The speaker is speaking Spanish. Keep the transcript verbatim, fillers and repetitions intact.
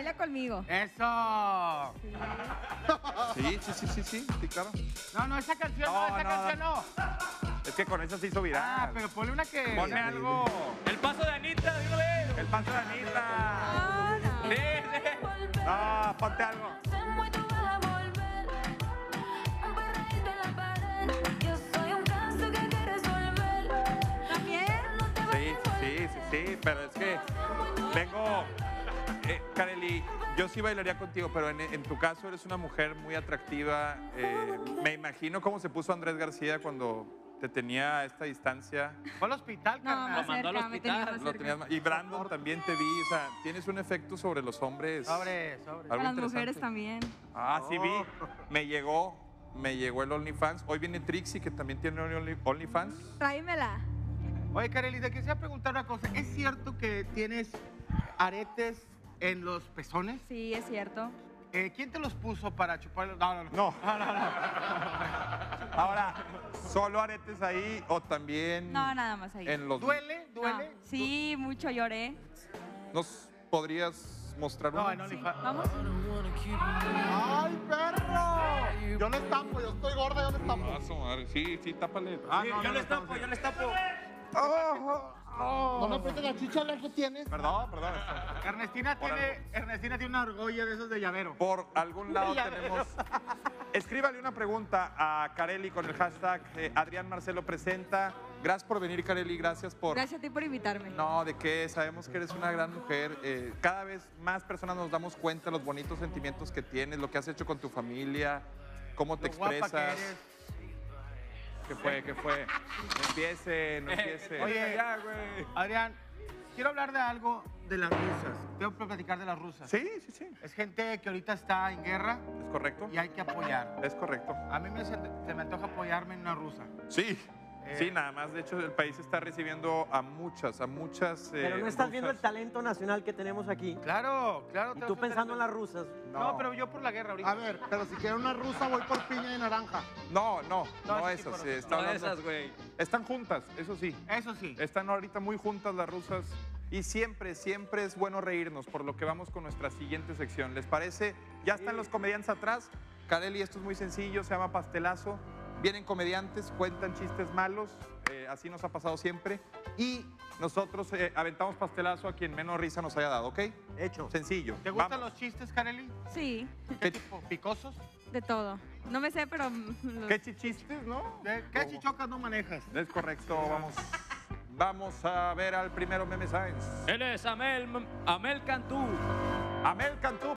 baila conmigo. ¡Eso! Sí, sí, sí, sí, sí, sí, claro. No, no, esa canción no, No, esa no, canción no. Es que con esa se hizo viral. Ah, pero ponle una que... Ponme algo. El paso de Anita, de una vez. El paso de Anita. No, no. Sí, sí. No, ponte algo. ¿También? Sí, sí, sí, sí, pero es que vengo... Eh, Kareli, yo sí bailaría contigo, pero en, en tu caso eres una mujer muy atractiva. Eh, me imagino cómo se puso Andrés García cuando te tenía a esta distancia. Fue al hospital, No, carnal. más mandó al cerca, me tenía hospital. más Lo cerca. tenías ma- y Brandon también te vi, o sea, tienes un efecto sobre los hombres. Sobre, sobre. Algo A las interesante. mujeres también. Ah, sí vi. Me llegó, me llegó el OnlyFans. Hoy viene Trixie, que también tiene Only- OnlyFans. Tráemela. Oye, Kareli, te quisiera preguntar una cosa. ¿Es cierto que tienes aretes en los pezones? Sí, es cierto. Eh, ¿Quién te los puso para chuparlos? No, no, no. No. Ahora, ¿solo aretes ahí o también No, nada más ahí. en los... ¿Duele? No. ¿Duele? Sí, mucho lloré. ¿Nos podrías mostrar No, uno? en Sí. OnlyFans. ¿Vamos? ¡Ay, perro! Yo les tapo, yo estoy gorda, yo les tapo. Ah, su madre. Sí, sí, tápale. Ah, Sí, no, yo no, les no, tapo, no, yo les tapo. No me aprietes la chicha, la que tienes. Perdón, perdón. Ernestina Por tiene, algo. Ernestina tiene una argolla de esos de llavero. Por algún lado tenemos... Escríbale una pregunta a Kareli con el hashtag eh, Adrián Marcelo presenta. Gracias por venir, Kareli, gracias por... Gracias a ti por invitarme. No, de qué, sabemos que eres una gran mujer. Eh, cada vez más personas nos damos cuenta de los bonitos sentimientos que tienes, lo que has hecho con tu familia, cómo te Lo guapa que expresas. eres. ¿Qué fue? ¿Qué fue? No empiece, no empiece. Oye, Ya, güey. Adrián, quiero hablar de algo de las rusas. Tengo que platicar de las rusas. Sí, sí, sí. Es gente que ahorita está en guerra ¿Es correcto? y hay que apoyar. Es correcto. A mí me, se, se me antoja apoyarme en una rusa. Sí. Eh. Sí, nada más. De hecho, el país está recibiendo a muchas, a muchas. eh, Pero no estás viendo el rusas. talento nacional que tenemos aquí. Claro, claro. Y tengo tú que pensando en hacer- las rusas. No. pero yo por la guerra ahorita. A ver, pero si quiero una rusa, voy por piña y naranja. No, no, No, no, ese tipo esas. de eh, rusas. está No hablando- esas, güey. Están juntas, eso sí. Eso sí. Están ahorita muy juntas las rusas y siempre, siempre es bueno reírnos, por lo que vamos con nuestra siguiente sección. ¿Les parece? Ya están los comediantes atrás. Kareli, esto es muy sencillo, se llama Pastelazo. Vienen comediantes, cuentan chistes malos, eh, así nos ha pasado siempre. Y nosotros eh, aventamos pastelazo a quien menos risa nos haya dado, ¿ok? Hecho. Sencillo. ¿Te gustan Vamos. los chistes, Kareli? Sí, ¿Qué tipo? ¿Picosos? de todo. No me sé, pero... mm, los- ¿Qué chistes, no? ¿De ¿Qué chichocas no manejas? Es correcto, vamos. Vamos a ver al primero Meme Science. Él es Amel, Amel Cantú. Amel Cantú,